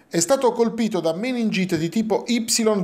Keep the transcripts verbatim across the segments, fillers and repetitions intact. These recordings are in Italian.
È stato colpito da meningite di tipo Y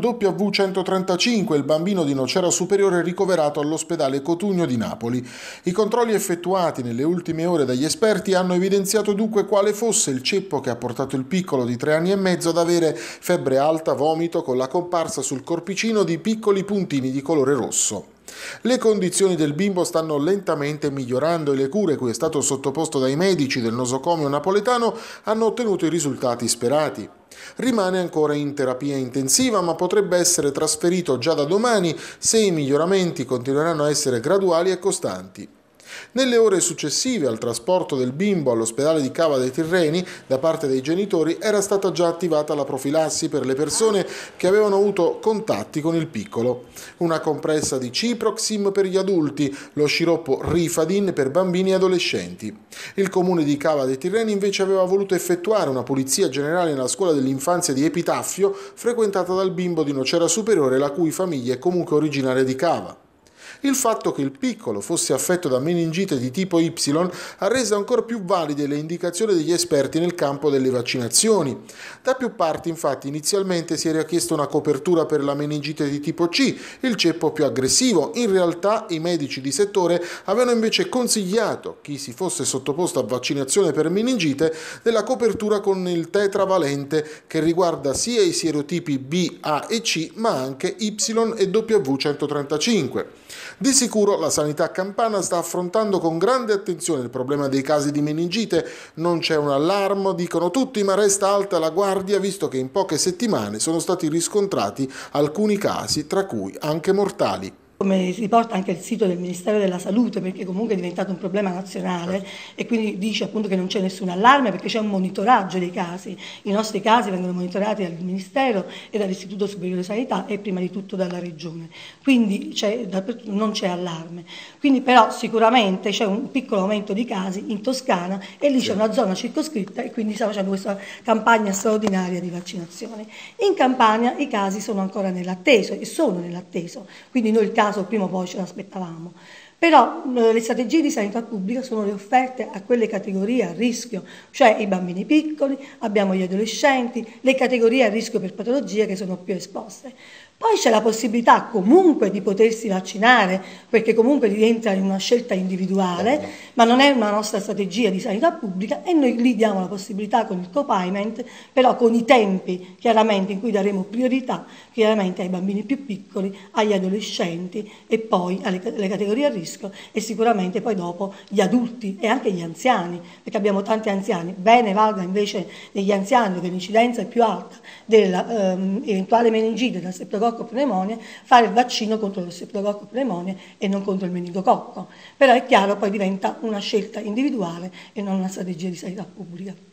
W centotrentacinque il bambino di Nocera Superiore ricoverato all'ospedale Cotugno di Napoli. I controlli effettuati nelle ultime ore dagli esperti hanno evidenziato dunque quale fosse il ceppo che ha portato il piccolo di tre anni e mezzo ad avere febbre alta, vomito con la comparsa sul corpicino di piccoli puntini di colore rosso. Le condizioni del bimbo stanno lentamente migliorando e le cure cui è stato sottoposto dai medici del nosocomio napoletano hanno ottenuto i risultati sperati. Rimane ancora in terapia intensiva, ma potrebbe essere trasferito già da domani se i miglioramenti continueranno a essere graduali e costanti. Nelle ore successive al trasporto del bimbo all'ospedale di Cava dei Tirreni da parte dei genitori era stata già attivata la profilassi per le persone che avevano avuto contatti con il piccolo. Una compressa di Ciproxim per gli adulti, lo sciroppo Rifadin per bambini e adolescenti. Il comune di Cava dei Tirreni invece aveva voluto effettuare una pulizia generale nella scuola dell'infanzia di Epitaffio frequentata dal bimbo di Nocera Superiore la cui famiglia è comunque originaria di Cava. Il fatto che il piccolo fosse affetto da meningite di tipo Y ha reso ancora più valide le indicazioni degli esperti nel campo delle vaccinazioni. Da più parti, infatti, inizialmente si era chiesta una copertura per la meningite di tipo C, il ceppo più aggressivo. In realtà i medici di settore avevano invece consigliato chi si fosse sottoposto a vaccinazione per meningite della copertura con il tetravalente che riguarda sia i sierotipi B, A e C, ma anche Y e W centotrentacinque. Di sicuro la sanità campana sta affrontando con grande attenzione il problema dei casi di meningite. Non c'è un allarme, dicono tutti, ma resta alta la guardia visto che in poche settimane sono stati riscontrati alcuni casi, tra cui anche mortali. Come si riporta anche il sito del Ministero della Salute, perché comunque è diventato un problema nazionale e quindi dice appunto che non c'è nessun allarme perché c'è un monitoraggio dei casi. I nostri casi vengono monitorati dal Ministero e dall'Istituto Superiore di Sanità e prima di tutto dalla Regione, quindi non c'è allarme. Quindi però sicuramente c'è un piccolo aumento di casi in Toscana e lì c'è una zona circoscritta e quindi stiamo facendo questa campagna straordinaria di vaccinazione. In Campania i casi sono ancora nell'atteso e sono nell'atteso, quindi noi il caso prima o poi ce l'aspettavamo. Però eh, le strategie di sanità pubblica sono le offerte a quelle categorie a rischio, cioè i bambini piccoli, abbiamo gli adolescenti, le categorie a rischio per patologie che sono più esposte. Poi c'è la possibilità comunque di potersi vaccinare, perché comunque rientra in una scelta individuale, ma non è una nostra strategia di sanità pubblica e noi lì diamo la possibilità con il copayment, però con i tempi chiaramente in cui daremo priorità chiaramente ai bambini più piccoli, agli adolescenti e poi alle, alle categorie a rischio e sicuramente poi dopo gli adulti e anche gli anziani, perché abbiamo tanti anziani. Bene valga invece negli anziani dove l'incidenza è più alta dell'eventuale ehm, meningite da streptococco pneumonia, fare il vaccino contro lo streptococco pneumonia e non contro il meningococco. Però è chiaro, poi diventa una scelta individuale e non una strategia di sanità pubblica.